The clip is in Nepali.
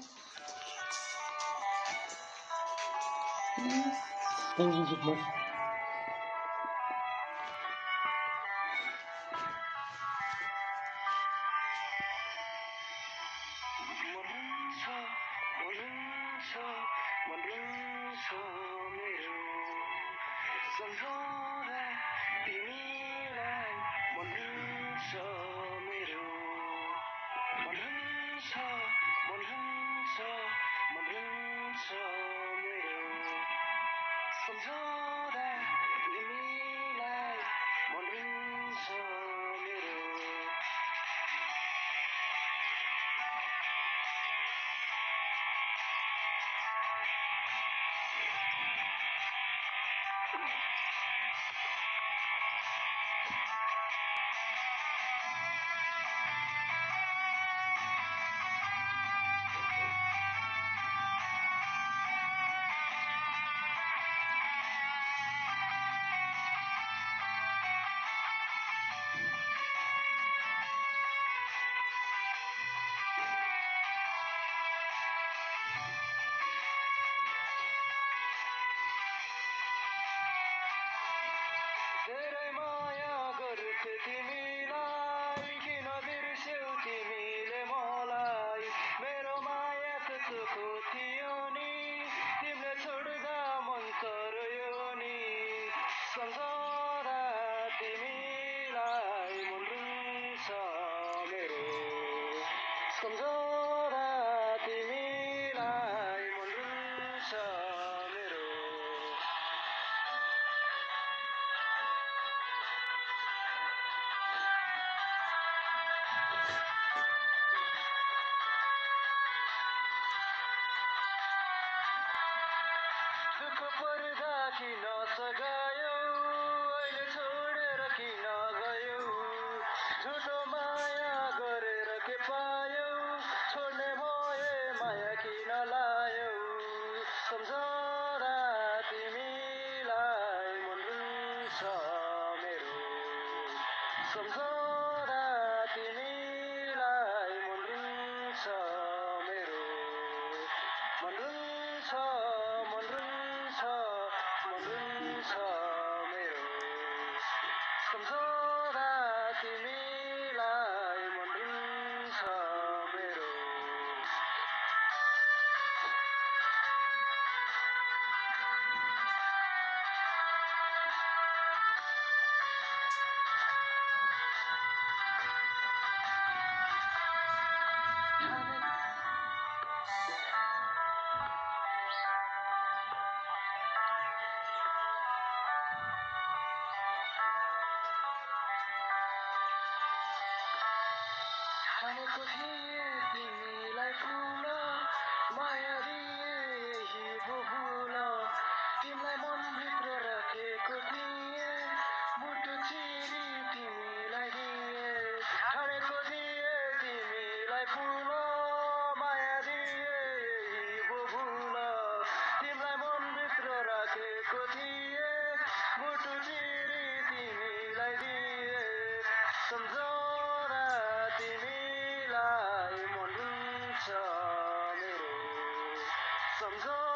Manrunchha मेरो सम्झौता तिमीलाई Manrunchha मेरो Manrunchha मेरो सम्झौता तिमीलाई Manrunchha मेरो धेरै माया गर्थे तिमीलाई किन बिर्स्यौ तिमीले मलाई मेरो माया त चोखो थियो नि तिमीले छोड्दा मन चर्यो नि सम्झौता तिमीलाई Manrunchha मेरो सम्झौता तिमीलाई Manrunchha मेरो दुःख पर्दा किन सघायौ अहिले छोडेर किन गयौ झुटो माया गरेर के पायौ छोड्ने भए माया किन लायौ सम्झौता तिमीलाई Manrunchha मेरो सम्झौता तिमीलाई Manrunchha मेरो Manrunchha मेरो सम्झौता तिमीलाई Manrunchha मेरो ठानेको थिएँ तिमीलाई फुल माया दिए यही भुल तिमीलाई मनभित्र राखेको थिएँ मुटु चिरी तिमीलाई दिए ठानेको थिएँ तिमीलाई फुल माया दिए यही भुल तिमीलाई मनभित्र राखेको थिएँ मुटु चिरी तिमीलाई दिए सम्झौता तिमीलाई Manrunchha मेरो सम्झौता